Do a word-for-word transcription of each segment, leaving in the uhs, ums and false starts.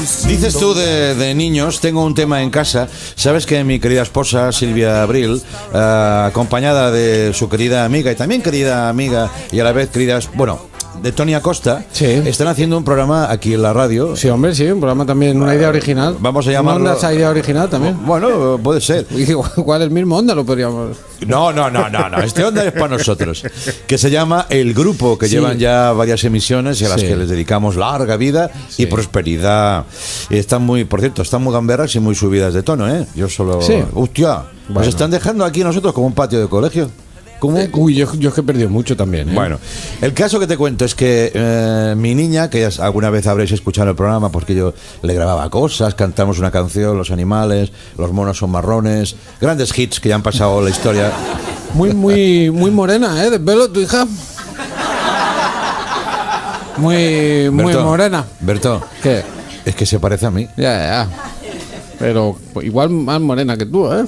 Dices tú de, de niños, tengo un tema en casa. Sabes que mi querida esposa Silvia Abril, eh, acompañada de su querida amiga y también querida amiga y a la vez querida, bueno, de Tony Acosta, sí, están haciendo un programa aquí en la radio. Sí, hombre, sí, un programa también, una idea original. Vamos a llamarlo... ¿Onda esa idea original también? Bueno, puede ser. Igual el mismo Onda lo podríamos... No, no, no, no, no. Este Onda es para nosotros. Que se llama El Grupo, que sí, llevan ya varias emisiones y a las sí, que les dedicamos larga vida sí, y prosperidad. Y están muy, por cierto, están muy gamberras y muy subidas de tono, ¿eh? Yo solo... Sí. Hostia, bueno, nos están dejando aquí nosotros como un patio de colegio. ¿Cómo? Eh, uy, yo, yo es que he perdido mucho también, ¿eh? Bueno, el caso que te cuento es que eh, mi niña, que ya alguna vez habréis escuchado el programa porque yo le grababa cosas, cantamos una canción, los animales, los monos son marrones, grandes hits que ya han pasado la historia. Muy, muy, muy morena, ¿eh? De pelo, tu hija. Muy, muy Berto, morena. Berto, ¿qué? Es que se parece a mí. Ya, ya. Pero igual más morena que tú, ¿eh?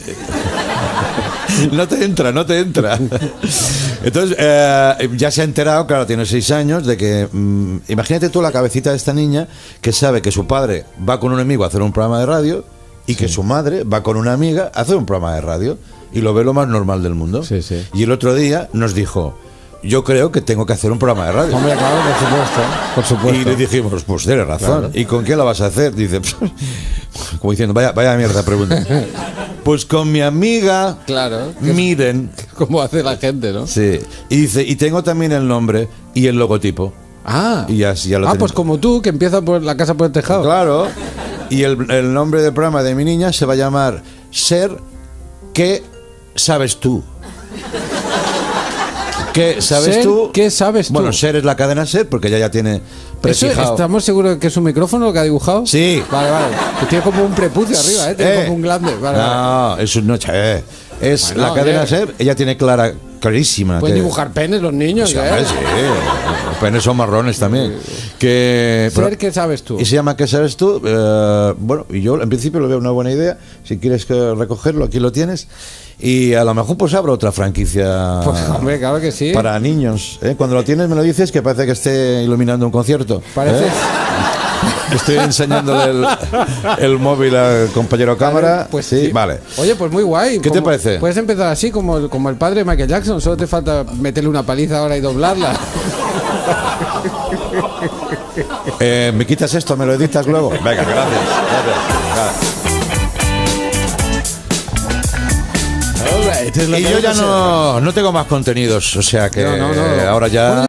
No te entra, no te entra. Entonces, eh, ya se ha enterado, claro, tiene seis años, de que... Mmm, imagínate tú la cabecita de esta niña que sabe que su padre va con un amigo a hacer un programa de radio y sí, que su madre va con una amiga a hacer un programa de radio y lo ve lo más normal del mundo. Sí, sí. Y el otro día nos dijo... Yo creo que tengo que hacer un programa de radio. Hombre, claro, por supuesto, por supuesto. Y le dijimos, pues tienes razón. Claro. ¿Y con qué la vas a hacer? Dice, como diciendo, vaya, vaya mierda pregunta. Pues con mi amiga. Claro. Miren. Como hace la gente, ¿no? Sí. Y dice, y tengo también el nombre y el logotipo. Ah. Y ya, ya lo ah, tenemos. Pues como tú, que empieza por la casa por el tejado. Claro. Y el, el nombre del programa de mi niña se va a llamar Ser, ¿qué sabes tú? ¿Qué sabes ser, tú? ¿Qué sabes tú? Bueno, Ser es la cadena Ser, porque ella ya tiene prefijado. ¿Estamos seguros de que es un micrófono lo que ha dibujado? Sí. Vale, vale. Que tiene como un prepucio arriba, ¿eh? Tiene eh. como un glande. Vale, no, vale. es un noche. Eh. Es bueno, la cadena eh. Ser, ella tiene clara, clarísima. Pueden que... dibujar penes los niños, sí, ¿eh? hombre, sí. Los penes son marrones también. Que... Ser, pero... ¿qué sabes tú? Y se llama ¿Qué sabes tú? Eh, bueno, y yo en principio lo veo una buena idea. Si quieres que recogerlo, aquí lo tienes. Y a lo mejor pues abro otra franquicia. Pues hombre, claro que sí. Para niños. ¿eh? Cuando lo tienes me lo dices, que parece que esté iluminando un concierto. Parece. ¿eh? Estoy enseñándole el, el móvil al compañero cámara. Vale, pues sí, sí, vale. Oye, pues muy guay. ¿Qué como, te parece? Puedes empezar así como, como el padre de Michael Jackson. Solo te falta meterle una paliza ahora y doblarla. eh, ¿Me quitas esto? ¿Me lo editas luego? Venga, gracias. Gracias. gracias. Y yo ya no, no tengo más contenidos, o sea que no, no, no. ahora ya...